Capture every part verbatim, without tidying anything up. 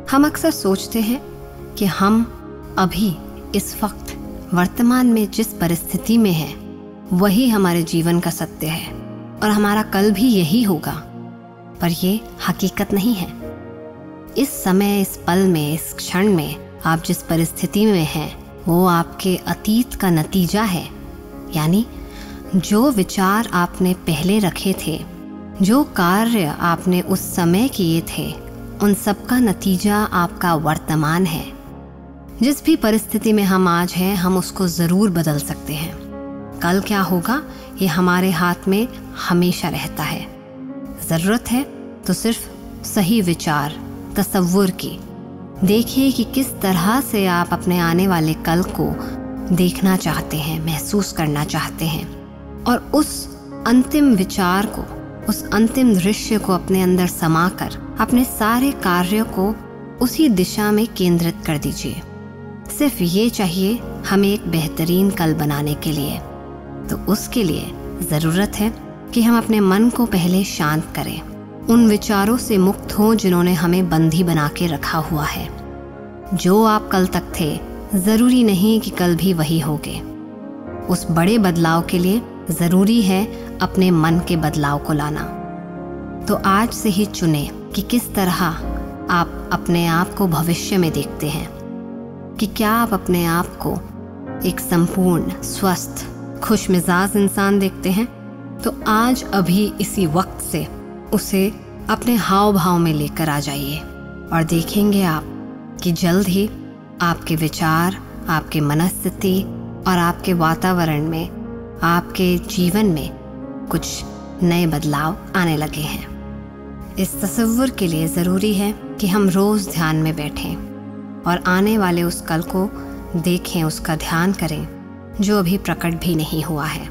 हम अक्सर सोचते हैं कि हम अभी इस वक्त वर्तमान में जिस परिस्थिति में हैं वही हमारे जीवन का सत्य है और हमारा कल भी यही होगा, पर ये हकीकत नहीं है। इस समय, इस पल में, इस क्षण में आप जिस परिस्थिति में हैं वो आपके अतीत का नतीजा है। यानी जो विचार आपने पहले रखे थे, जो कार्य आपने उस समय किए थे, उन सब का नतीजा आपका वर्तमान है। जिस भी परिस्थिति में हम आज हैं, हम उसको ज़रूर बदल सकते हैं। कल क्या होगा ये हमारे हाथ में हमेशा रहता है। ज़रूरत है तो सिर्फ सही विचार, तसव्वुर की। देखिए कि किस तरह से आप अपने आने वाले कल को देखना चाहते हैं, महसूस करना चाहते हैं, और उस अंतिम विचार को, उस अंतिम दृश्य को अपने अंदर समाकर अपने सारे कार्यों को उसी दिशा में केंद्रित कर दीजिए। सिर्फ ये चाहिए हमें एक बेहतरीन कल बनाने के लिए। तो उसके लिए ज़रूरत है कि हम अपने मन को पहले शांत करें, उन विचारों से मुक्त हों जिन्होंने हमें बंधी बना के रखा हुआ है। जो आप कल तक थे, ज़रूरी नहीं कि कल भी वही होगे। उस बड़े बदलाव के लिए ज़रूरी है अपने मन के बदलाव को लाना। तो आज से ही चुनें कि किस तरह आप अपने आप को भविष्य में देखते हैं, कि क्या आप अपने आप को एक संपूर्ण, स्वस्थ, खुशमिजाज इंसान देखते हैं। तो आज अभी इसी वक्त से उसे अपने हाव भाव में लेकर आ जाइए और देखेंगे आप कि जल्द ही आपके विचार, आपके मनस्थिति और आपके वातावरण में, आपके जीवन में कुछ नए बदलाव आने लगे हैं। इस तसव्वुर के लिए ज़रूरी है कि हम रोज़ ध्यान में बैठें और आने वाले उस कल को देखें, उसका ध्यान करें जो अभी प्रकट भी नहीं हुआ है।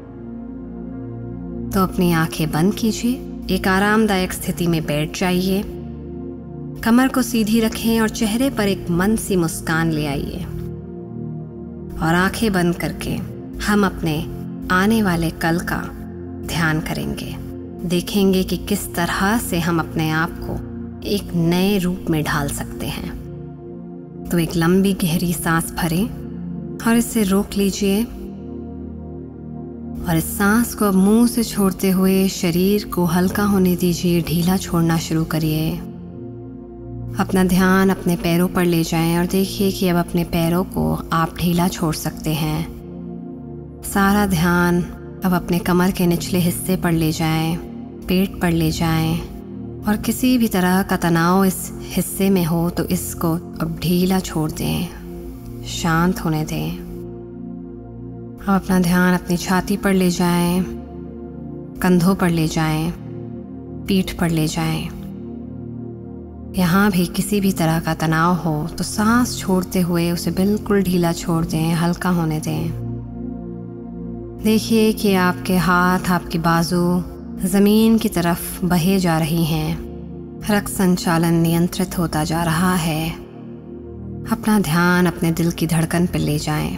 तो अपनी आंखें बंद कीजिए, एक आरामदायक स्थिति में बैठ जाइए, कमर को सीधी रखें और चेहरे पर एक मंद सी मुस्कान ले आइए। और आंखें बंद करके हम अपने आने वाले कल का ध्यान करेंगे। देखेंगे कि किस तरह से हम अपने आप को एक नए रूप में ढाल सकते हैं। तो एक लंबी गहरी सांस भरें और इसे रोक लीजिए और इस सांस को अब मुंह से छोड़ते हुए शरीर को हल्का होने दीजिए, ढीला छोड़ना शुरू करिए। अपना ध्यान अपने पैरों पर ले जाएं और देखिए कि अब अपने पैरों को आप ढीला छोड़ सकते हैं। सारा ध्यान अब अपने कमर के निचले हिस्से पर ले जाएं, पेट पर ले जाएं, और किसी भी तरह का तनाव इस हिस्से में हो तो इसको अब ढीला छोड़ दें, शांत होने दें। अब अपना ध्यान अपनी छाती पर ले जाएं, कंधों पर ले जाएं, पीठ पर ले जाएं। यहाँ भी किसी भी तरह का तनाव हो तो सांस छोड़ते हुए उसे बिल्कुल ढीला छोड़ दें, हल्का होने दें। देखिए कि आपके हाथ, आपकी बाजू ज़मीन की तरफ बहे जा रही हैं। रक्त संचालन नियंत्रित होता जा रहा है। अपना ध्यान अपने दिल की धड़कन पर ले जाएं।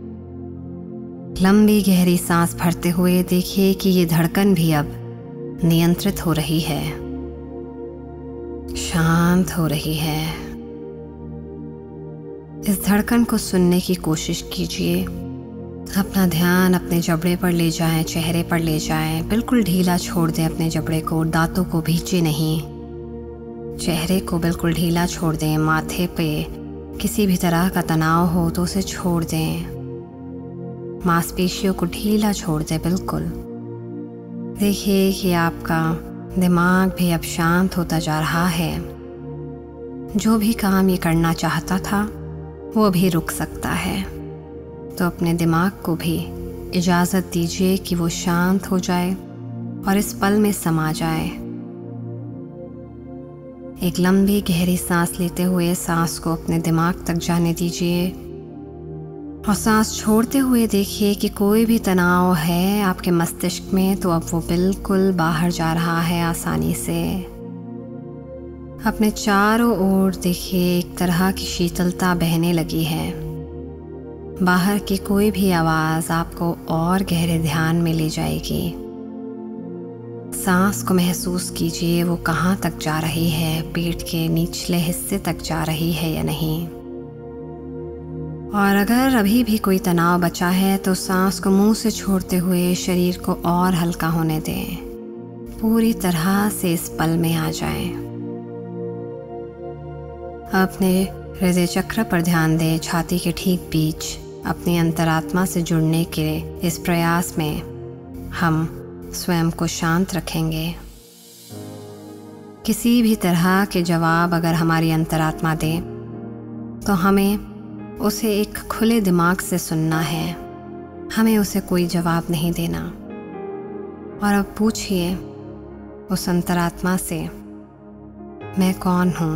लंबी गहरी सांस भरते हुए देखिए कि ये धड़कन भी अब नियंत्रित हो रही है, शांत हो रही है। इस धड़कन को सुनने की कोशिश कीजिए। अपना ध्यान अपने जबड़े पर ले जाएं, चेहरे पर ले जाएं, बिल्कुल ढीला छोड़ दें अपने जबड़े को, दांतों को भींचे नहीं, चेहरे को बिल्कुल ढीला छोड़ दें। माथे पे किसी भी तरह का तनाव हो तो उसे छोड़ दें, मांसपेशियों को ढीला छोड़ दें बिल्कुल। देखिए कि आपका दिमाग भी अब शांत होता जा रहा है। जो भी काम ये करना चाहता था वो भी रुक सकता है। तो अपने दिमाग को भी इजाज़त दीजिए कि वो शांत हो जाए और इस पल में समा जाए। एक लंबी गहरी सांस लेते हुए सांस को अपने दिमाग तक जाने दीजिए और सांस छोड़ते हुए देखिए कि कोई भी तनाव है आपके मस्तिष्क में तो अब वो बिल्कुल बाहर जा रहा है आसानी से। अपने चारों ओर देखिए एक तरह की शीतलता बहने लगी है। बाहर की कोई भी आवाज़ आपको और गहरे ध्यान में ले जाएगी। सांस को महसूस कीजिए, वो कहाँ तक जा रही है, पेट के निचले हिस्से तक जा रही है या नहीं। और अगर अभी भी कोई तनाव बचा है तो सांस को मुंह से छोड़ते हुए शरीर को और हल्का होने दें, पूरी तरह से इस पल में आ जाएं। अपने हृदय चक्र पर ध्यान दें, छाती के ठीक बीच। अपनी अंतरात्मा से जुड़ने के इस प्रयास में हम स्वयं को शांत रखेंगे। किसी भी तरह के जवाब अगर हमारी अंतरात्मा दे तो हमें उसे एक खुले दिमाग से सुनना है, हमें उसे कोई जवाब नहीं देना। और अब पूछिए उस अंतरात्मा से, मैं कौन हूँ?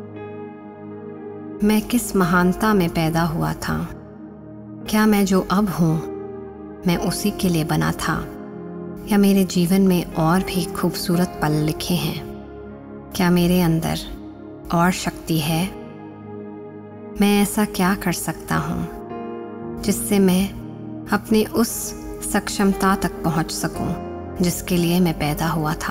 मैं किस महानता में पैदा हुआ था? क्या मैं जो अब हूँ मैं उसी के लिए बना था, या मेरे जीवन में और भी खूबसूरत पल लिखे हैं? क्या मेरे अंदर और शक्ति है? मैं ऐसा क्या कर सकता हूँ जिससे मैं अपनी उस सक्षमता तक पहुँच सकूँ जिसके लिए मैं पैदा हुआ था?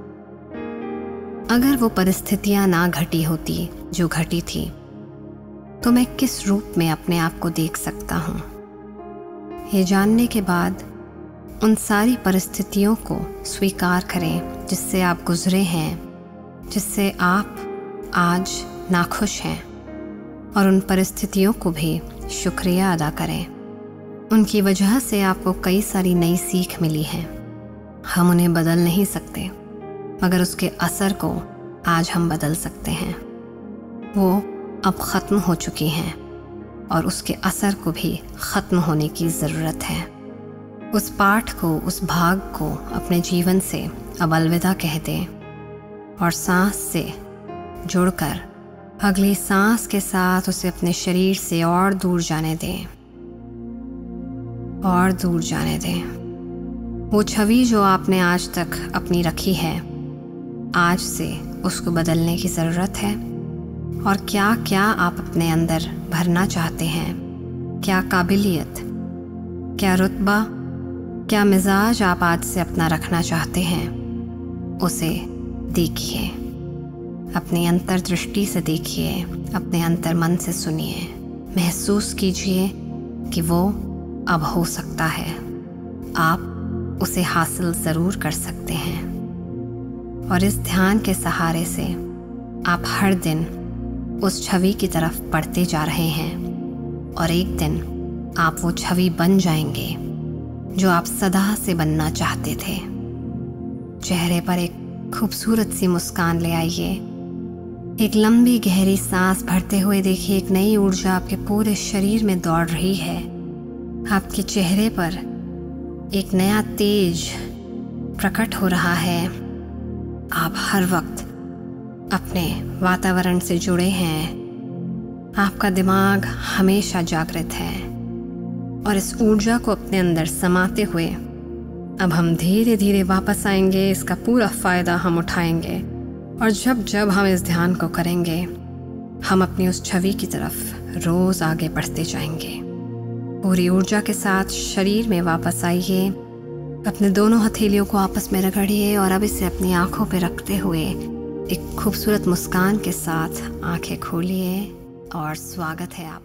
अगर वो परिस्थितियाँ ना घटी होती जो घटी थी तो मैं किस रूप में अपने आप को देख सकता हूँ? ये जानने के बाद उन सारी परिस्थितियों को स्वीकार करें जिससे आप गुजरे हैं, जिससे आप आज नाखुश हैं, और उन परिस्थितियों को भी शुक्रिया अदा करें। उनकी वजह से आपको कई सारी नई सीख मिली है। हम उन्हें बदल नहीं सकते, मगर उसके असर को आज हम बदल सकते हैं। वो अब ख़त्म हो चुकी हैं और उसके असर को भी ख़त्म होने की ज़रूरत है। उस पाठ को, उस भाग को अपने जीवन से अब अलविदा कह दें और सांस से जुड़कर अगली सांस के साथ उसे अपने शरीर से और दूर जाने दें, और दूर जाने दें। वो छवि जो आपने आज तक अपनी रखी है, आज से उसको बदलने की ज़रूरत है। और क्या क्या आप अपने अंदर भरना चाहते हैं, क्या काबिलियत, क्या रुतबा, क्या मिजाज आप आज से अपना रखना चाहते हैं, उसे देखिए, अपनी अंतर्दृष्टि से देखिए, अपने अंतर मन से सुनिए, महसूस कीजिए कि वो अब हो सकता है। आप उसे हासिल ज़रूर कर सकते हैं। और इस ध्यान के सहारे से आप हर दिन उस छवि की तरफ बढ़ते जा रहे हैं और एक दिन आप वो छवि बन जाएंगे जो आप सदा से बनना चाहते थे। चेहरे पर एक खूबसूरत सी मुस्कान ले आइए, एक लंबी गहरी सांस भरते हुए देखिए, एक नई ऊर्जा आपके पूरे शरीर में दौड़ रही है। आपके चेहरे पर एक नया तेज प्रकट हो रहा है। आप हर वक्त अपने वातावरण से जुड़े हैं। आपका दिमाग हमेशा जागृत है और इस ऊर्जा को अपने अंदर समाते हुए अब हम धीरे धीरे वापस आएंगे। इसका पूरा फ़ायदा हम उठाएंगे और जब जब हम इस ध्यान को करेंगे हम अपनी उस छवि की तरफ रोज़ आगे बढ़ते जाएंगे। पूरी ऊर्जा के साथ शरीर में वापस आइए, अपने दोनों हथेलियों को आपस में रगड़िए और अब इसे अपनी आंखों पर रखते हुए एक खूबसूरत मुस्कान के साथ आंखें खोलिए और स्वागत है आप